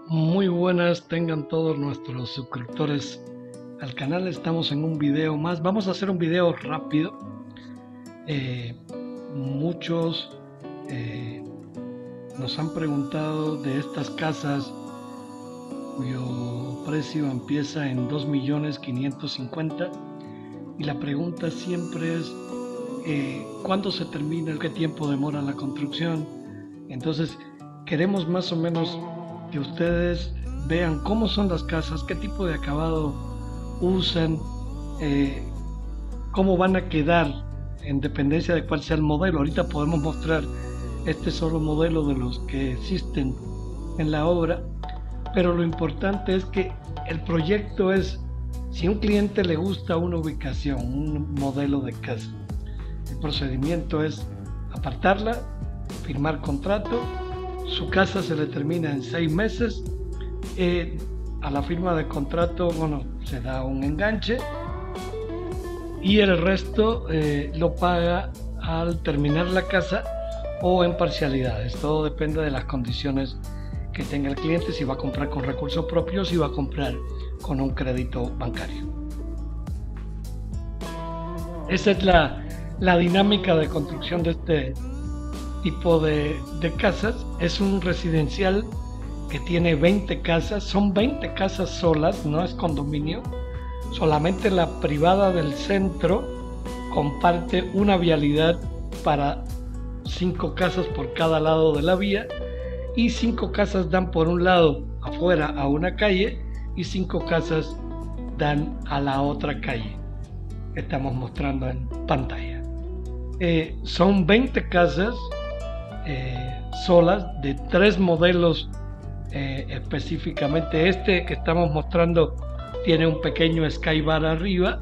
Muy buenas tengan todos nuestros suscriptores al canal. Estamos en un video más. Vamos a hacer un video rápido. Muchos nos han preguntado de estas casas cuyo precio empieza en 2.550.000 y la pregunta siempre es ¿cuándo se termina? ¿Qué tiempo demora la construcción? Entonces queremos más o menos que ustedes vean cómo son las casas, qué tipo de acabado usan, cómo van a quedar en dependencia de cuál sea el modelo. Ahorita podemos mostrar este solo modelo de los que existen en la obra, pero lo importante es que el proyecto es, si a un cliente le gusta una ubicación, un modelo de casa, el procedimiento es apartarla, firmar contrato. Su casa se le termina en 6 meses. A la firma de contrato, se da un enganche y el resto lo paga al terminar la casa o en parcialidades. Todo depende de las condiciones que tenga el cliente, si va a comprar con recursos propios, si va a comprar con un crédito bancario. Esa es la dinámica de construcción de este tipo de casas. Es un residencial que tiene 20 casas, son 20 casas solas, no es condominio. Solamente la privada del centro comparte una vialidad para 5 casas por cada lado de la vía, y 5 casas dan por un lado afuera a una calle y 5 casas dan a la otra calle que estamos mostrando en pantalla. Son 20 casas solas de 3 modelos específicamente. Este que estamos mostrando tiene un pequeño skybar arriba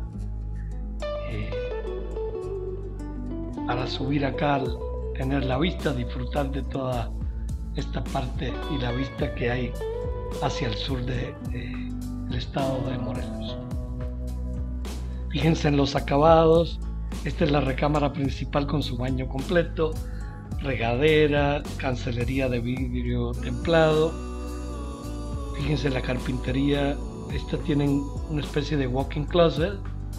para subir acá, al tener la vista, disfrutar de toda esta parte y la vista que hay hacia el sur del estado de Morelos. Fíjense en los acabados. Esta es la recámara principal con su baño completo, regadera, cancelería de vidrio templado. Fíjense la carpintería. Esta tienen una especie de walk-in closet,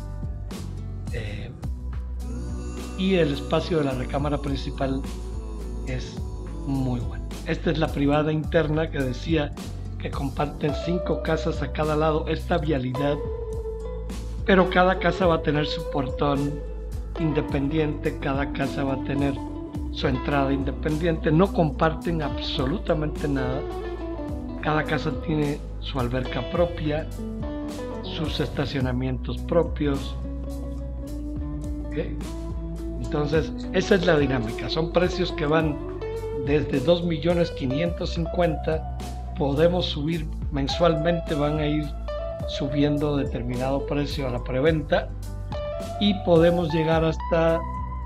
y el espacio de la recámara principal es muy bueno. Esta es la privada interna que decía que comparten 5 casas a cada lado esta vialidad, pero cada casa va a tener su portón independiente, cada casa va a tener su entrada independiente, no comparten absolutamente nada. Cada casa tiene su alberca propia, sus estacionamientos propios. ¿Okay? Entonces esa es la dinámica. Son precios que van desde 2.550.000. Podemos subir mensualmente, van a ir subiendo determinado precio a la preventa, y podemos llegar hasta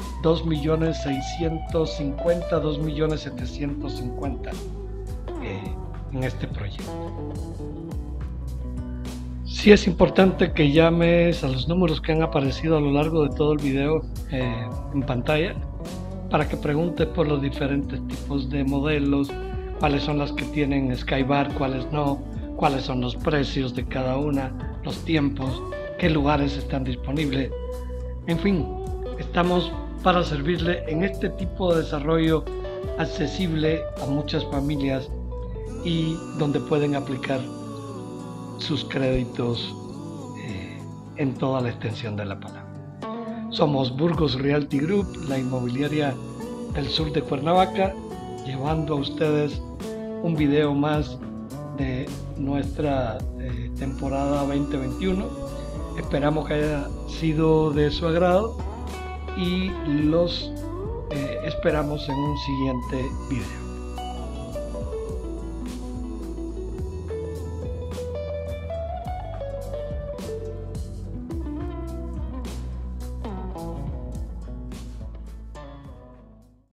2.650.000, 2.750.000 en este proyecto. Sí es importante que llames a los números que han aparecido a lo largo de todo el video en pantalla, para que preguntes por los diferentes tipos de modelos, cuáles son las que tienen skybar, cuáles no, cuáles son los precios de cada una, los tiempos, qué lugares están disponibles. En fin, estamos para servirle en este tipo de desarrollo accesible a muchas familias y donde pueden aplicar sus créditos en toda la extensión de la palabra. Somos Burgos Realty Group, la inmobiliaria del sur de Cuernavaca, llevando a ustedes un video más de nuestra temporada 2021. Esperamos que haya sido de su agrado y los esperamos en un siguiente video.